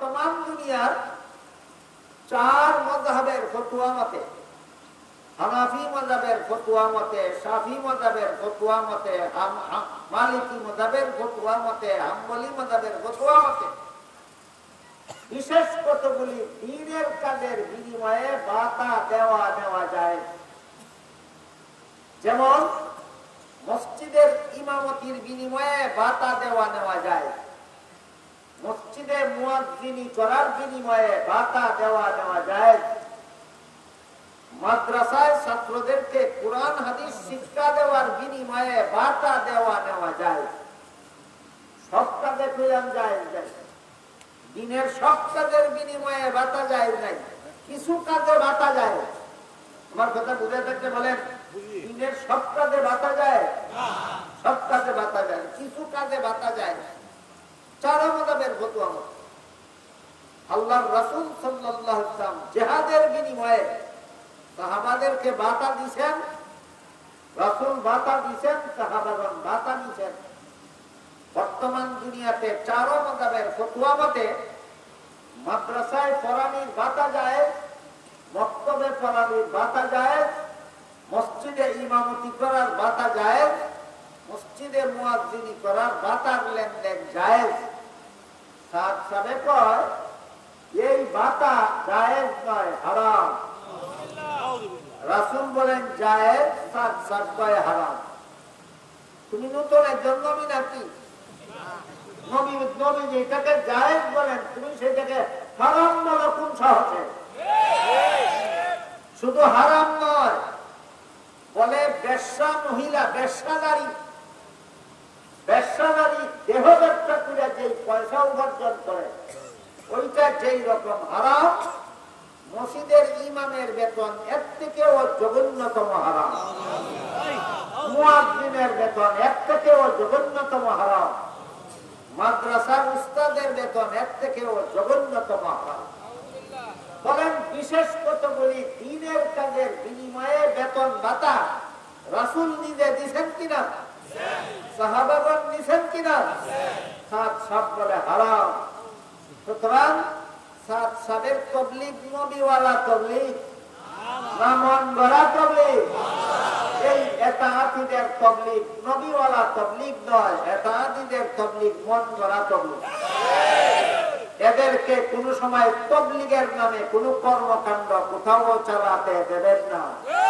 বর্তমান দুনিয়ার 4 মাযহাবের ফতোয়া মতে, হানাফি মাযহাবের ফতোয়া মতে, শাফি মাযহাবের ফতোয়া মতে, মালিকি মাযহাবের ফতোয়া মতে, হাম্বলি মাযহাবের ফতোয়া মতে বিশেষ কতগুলি দ্বীনের কাজের বিনিময়ে ভাতা দেওয়া নেওয়া যায়। যেমন মসজিদের ইমামতির বিনিময়ে ভাতা দেওয়া নেওয়া যায়, মসজিদে মুয়াজ্জিনি করার বিনিময়ে ভাতা দেওয়া নেওয়া যায়, মাদ্রাসায় ছাত্রদেরকে কোরআন হাদিস শিক্ষা দেওয়ার বিনিময়ে ভাতা দেওয়া নেওয়া যায়। সব কাজে কইলাম জায়েজ নাই, দিনের সব কাজের বিনিময়ে ভাতা জায়েজ নাই, কিছু কাজে ভাতা যায়। আমার কথা বুঝে থাকতে বলেন, দিনের সব কাজে ভাতা যায়, সব কাজে ভাতা যায়, কিছু কাজে ভাতা যায়। 4 মাযহাবের ফতোয়া মতে আল্লাহর রাসূল সাল্লাল্লাহু আলাইহি ওয়াসাল্লাম জিহাদের বিনিময়ে সাহাবাদেরকে ভাতা দিয়েছেন, রাসূল ভাতা দিয়েছেন, সাহাবাগণ ভাতা দিয়েছেন। বর্তমান দুনিয়াতে 4 মাযহাবের ফতোয়া মতে মাদ্রাসায় পড়ানির ভাতা যায়, মক্তবে পড়ানির ভাতা যায়, মসজিদে ইমামতি করার ভাতা যায়, মসজিদে মুয়াজ্জিনি করার ভাতার লেনদেন জায়েজ। সাহেব কয় এই ভাতা জায়েজ নয়, হারাম। রাসূল বলেন জায়েজ, সাহেব কয় হারাম। তুমি নতুন একজন নবী নাকি? নবী যেটাকে জায়েজ বলেন তুমি সেটাকে হারাম বলো কোন সাহসে? শুধু হারাম নয়, বলে বেশ্যা মহিলা, বেশ্যানারী দেহ ব্যবসা করে যেই পয়সা উপার্জন করে ওইটা যেই রকম হারাম, মসজিদের ইমামের বেতন এর থেকেও জঘন্যতম হারাম, মুয়াজ্জিনের বেতন এর থেকেও জঘন্যতম হারাম, মাদ্রাসার উস্তাদের বেতন এর থেকেও জঘন্যতম হারাম। বলেন বিশেষ কতগুলি দ্বীনের কাজের বিনিময়ে বেতন ভাতা রাসূল নিজে দিয়েছেন কিনা, সাহাবাগণ দিয়েছেন কিনা? সাহেব বলে হারাম। সুতরাং সাহেবের তবলিগ নবীওয়ালা তবলিগ না মন গড়া তবলিগ? এই এতাআতীদের তবলিগ নবীওয়ালা তবলিগ নয়, এতাআতীদের তবলিগ মন গড়া তবলিগ। এদেরকে কোন সময় তবলিগের নামে কোন কর্মকাণ্ড কোথাও চালাতে দেবেন না।